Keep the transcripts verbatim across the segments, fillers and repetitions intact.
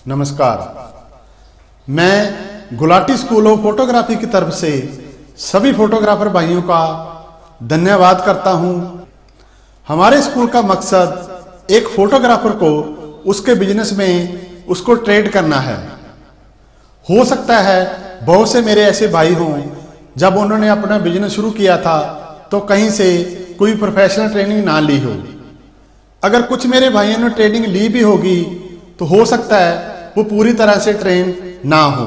नमस्कार। मैं Gulati school of photography की तरफ से सभी फोटोग्राफर भाइयों का धन्यवाद करता हूं। हमारे स्कूल का मकसद एक फोटोग्राफर को उसके बिजनेस में उसको ट्रेड करना है। हो सकता है बहुत से मेरे ऐसे भाई हों, जब उन्होंने अपना बिजनेस शुरू किया था तो कहीं से कोई प्रोफेशनल ट्रेनिंग ना ली हो। अगर कुछ मेरे भाइयों ने ट्रेनिंग ली भी होगी तो हो सकता है वो पूरी तरह से ट्रेन ना हो।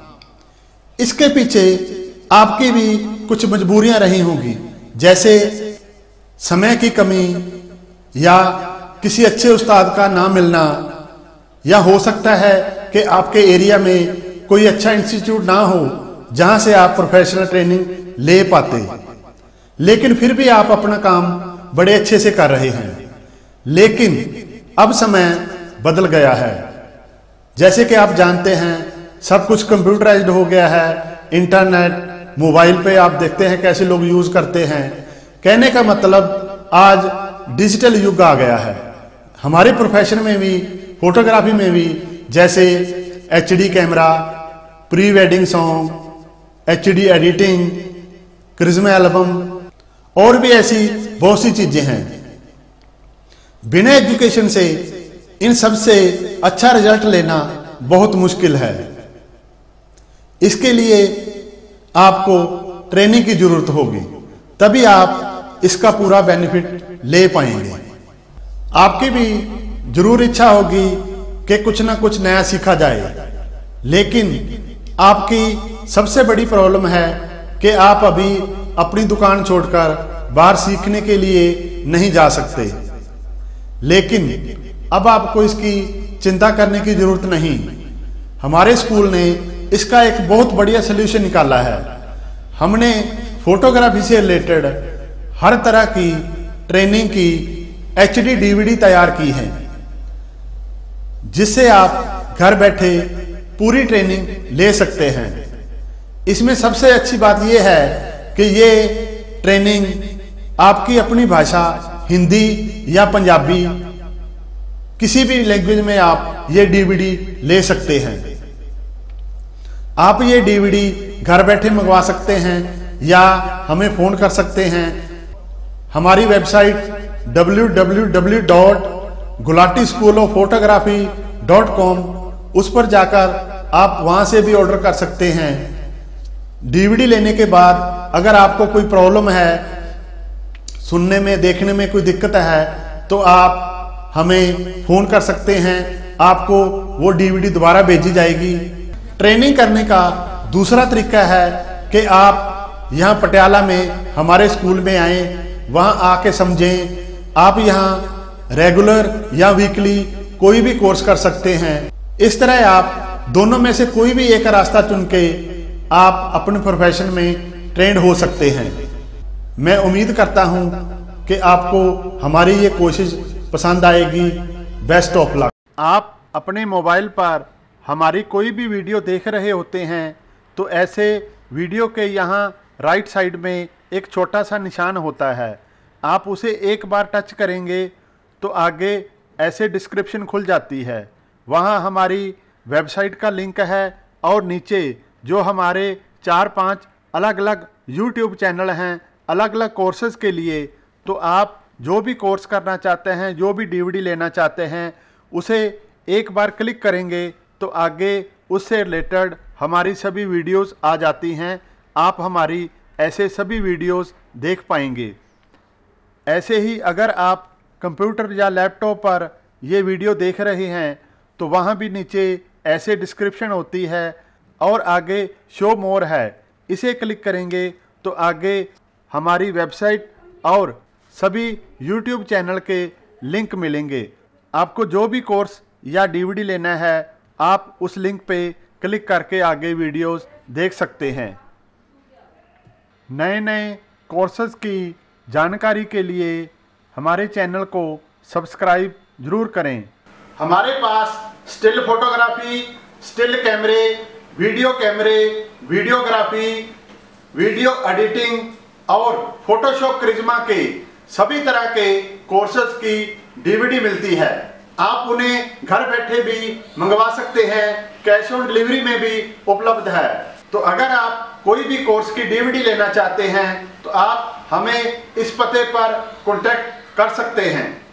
इसके पीछे आपकी भी कुछ मजबूरियां रही होंगी, जैसे समय की कमी या किसी अच्छे उस्ताद का ना मिलना, या हो सकता है कि आपके एरिया में कोई अच्छा इंस्टीट्यूट ना हो जहां से आप प्रोफेशनल ट्रेनिंग ले पाते, लेकिन फिर भी आप अपना काम बड़े अच्छे से कर रहे हैं। लेकिन अब समय बदल गया है। जैसे कि आप जानते हैं सब कुछ कंप्यूटराइज्ड हो गया है। इंटरनेट, मोबाइल पे आप देखते हैं कैसे लोग यूज करते हैं। कहने का मतलब आज डिजिटल युग आ गया है। हमारे प्रोफेशन में भी, फोटोग्राफी में भी, जैसे H D camera, pre wedding song, H D editing, क्रिज्मा एल्बम और भी ऐसी बहुत सी चीजें हैं। बिना एजुकेशन से इन सब से अच्छा रिजल्ट लेना बहुत मुश्किल है। इसके लिए आपको ट्रेनिंग की जरूरत होगी, तभी आप इसका पूरा बेनिफिट ले पाएंगे। आपकी भी जरूर इच्छा होगी कि कुछ ना कुछ नया सीखा जाए, लेकिन आपकी सबसे बड़ी प्रॉब्लम है कि आप अभी अपनी दुकान छोड़कर बाहर सीखने के लिए नहीं जा सकते। लेकिन अब आपको इसकी चिंता करने की जरूरत नहीं। हमारे स्कूल ने इसका एक बहुत बढ़िया सलूशन निकाला है। हमने फोटोग्राफी से रिलेटेड हर तरह की ट्रेनिंग की H D D V D तैयार की है, जिससे आप घर बैठे पूरी ट्रेनिंग ले सकते हैं। इसमें सबसे अच्छी बात यह है कि ये ट्रेनिंग आपकी अपनी भाषा हिंदी या पंजाबी, किसी भी लैंग्वेज में आप ये डी वी डी ले सकते हैं। आप ये डी वी डी घर बैठे मंगवा सकते हैं या हमें फोन कर सकते हैं। हमारी website W W W dot Gulati school of photography dot com, उस पर जाकर आप वहां से भी ऑर्डर कर सकते हैं। डी वी डी लेने के बाद अगर आपको कोई प्रॉब्लम है, सुनने में, देखने में कोई दिक्कत है, तो आप हमें फोन कर सकते हैं। आपको वो डी वी डी दोबारा भेजी जाएगी। ट्रेनिंग करने का दूसरा तरीका है कि आप यहाँ पटियाला में हमारे स्कूल में आए, वहाँ आके समझें। आप यहाँ रेगुलर या वीकली कोई भी कोर्स कर सकते हैं। इस तरह आप दोनों में से कोई भी एक रास्ता चुन के आप अपने प्रोफेशन में ट्रेंड हो सकते हैं। मैं उम्मीद करता हूँ कि आपको हमारी ये कोशिश पसंद आएगी। Best of luck. आप अपने मोबाइल पर हमारी कोई भी वीडियो देख रहे होते हैं तो ऐसे वीडियो के यहाँ राइट साइड में एक छोटा सा निशान होता है। आप उसे एक बार टच करेंगे तो आगे ऐसे डिस्क्रिप्शन खुल जाती है। वहाँ हमारी वेबसाइट का लिंक है और नीचे जो हमारे चार पांच अलग अलग यूट्यूब चैनल हैं अलग अलग कोर्सेज के लिए, तो आप जो भी कोर्स करना चाहते हैं, जो भी डी वी डी लेना चाहते हैं, उसे एक बार क्लिक करेंगे तो आगे उससे रिलेटेड हमारी सभी वीडियोस आ जाती हैं। आप हमारी ऐसे सभी वीडियोस देख पाएंगे। ऐसे ही अगर आप कंप्यूटर या लैपटॉप पर ये वीडियो देख रहे हैं तो वहाँ भी नीचे ऐसे डिस्क्रिप्शन होती है और आगे शो मोर है। इसे क्लिक करेंगे तो आगे हमारी वेबसाइट और सभी यूट्यूब चैनल के लिंक मिलेंगे। आपको जो भी कोर्स या डी वी डी लेना है, आप उस लिंक पे क्लिक करके आगे वीडियोस देख सकते हैं। नए नए कोर्सेज की जानकारी के लिए हमारे चैनल को सब्सक्राइब जरूर करें। हमारे पास स्टिल फोटोग्राफी, स्टिल कैमरे, वीडियो कैमरे, वीडियोग्राफी, वीडियो एडिटिंग और फोटोशॉप क्रिज्मा के सभी तरह के कोर्सेज की डी वी डी मिलती है। आप उन्हें घर बैठे भी मंगवा सकते हैं, कैश ऑन डिलीवरी में भी उपलब्ध है। तो अगर आप कोई भी कोर्स की डीवीडी लेना चाहते हैं तो आप हमें इस पते पर कॉन्टैक्ट कर सकते हैं।